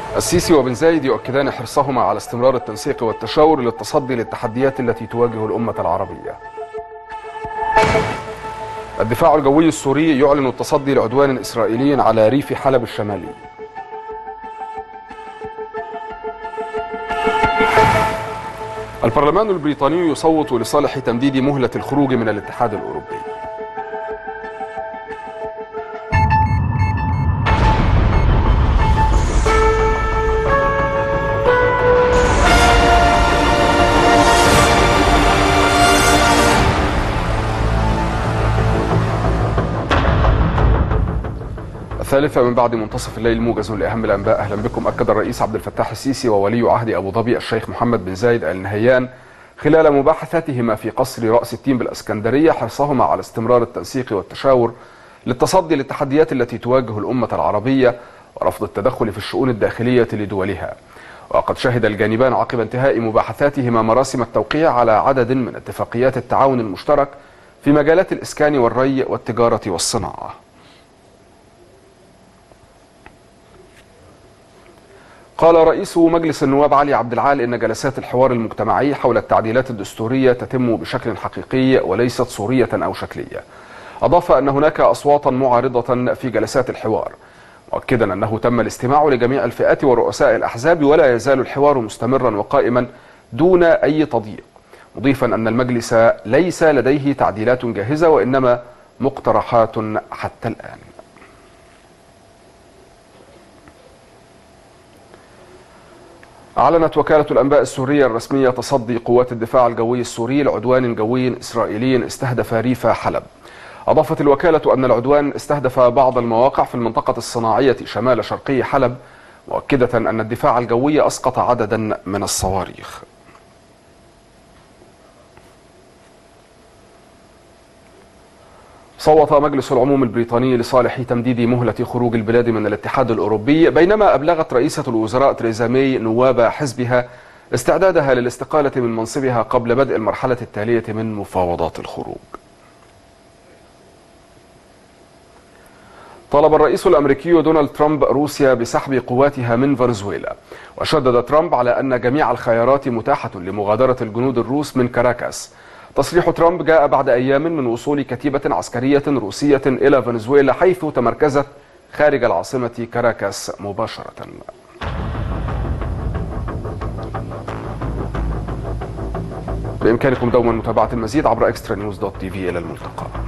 السيسي وبن زايد يؤكدان حرصهما على استمرار التنسيق والتشاور للتصدي للتحديات التي تواجه الأمة العربية. الدفاع الجوي السوري يعلن التصدي لعدوان إسرائيلي على ريف حلب الشمالي. البرلمان البريطاني يصوت لصالح تمديد مهلة الخروج من الاتحاد الأوروبي. الثالثة من بعد منتصف الليل موجز لأهم الأنباء. أهلا بكم. أكد الرئيس عبد الفتاح السيسي وولي عهد أبو ظبي الشيخ محمد بن زايد آل نهيان خلال مباحثاتهما في قصر رأس التين بالإسكندرية حرصهما على استمرار التنسيق والتشاور للتصدي للتحديات التي تواجه الأمة العربية ورفض التدخل في الشؤون الداخلية لدولها. وقد شهد الجانبان عقب انتهاء مباحثاتهما مراسم التوقيع على عدد من اتفاقيات التعاون المشترك في مجالات الإسكان والري والتجارة والصناعة. قال رئيس مجلس النواب علي عبد العال إن جلسات الحوار المجتمعي حول التعديلات الدستورية تتم بشكل حقيقي وليست صورية أو شكلية. أضاف أن هناك أصواتا معارضة في جلسات الحوار، مؤكدا أنه تم الاستماع لجميع الفئات ورؤساء الأحزاب ولا يزال الحوار مستمرا وقائما دون أي تضييق، مضيفا أن المجلس ليس لديه تعديلات جاهزة وإنما مقترحات حتى الآن. أعلنت وكالة الأنباء السورية الرسمية تصدي قوات الدفاع الجوي السوري لعدوان جوي إسرائيلي استهدف ريف حلب. أضافت الوكالة أن العدوان استهدف بعض المواقع في المنطقة الصناعية شمال شرقي حلب، مؤكدة أن الدفاع الجوي أسقط عددا من الصواريخ. صوت مجلس العموم البريطاني لصالح تمديد مهلة خروج البلاد من الاتحاد الأوروبي، بينما أبلغت رئيسة الوزراء تريزا ماي نواب حزبها استعدادها للاستقالة من منصبها قبل بدء المرحلة التالية من مفاوضات الخروج. طلب الرئيس الأمريكي دونالد ترامب روسيا بسحب قواتها من فنزويلا، وشدد ترامب على أن جميع الخيارات متاحة لمغادرة الجنود الروس من كاراكاس. تصريح ترامب جاء بعد أيام من وصول كتيبة عسكرية روسية إلى فنزويلا، حيث تمركزت خارج العاصمة كاراكاس مباشرة. بإمكانكم دوما متابعة المزيد عبر extranews.tv. إلى الملتقى.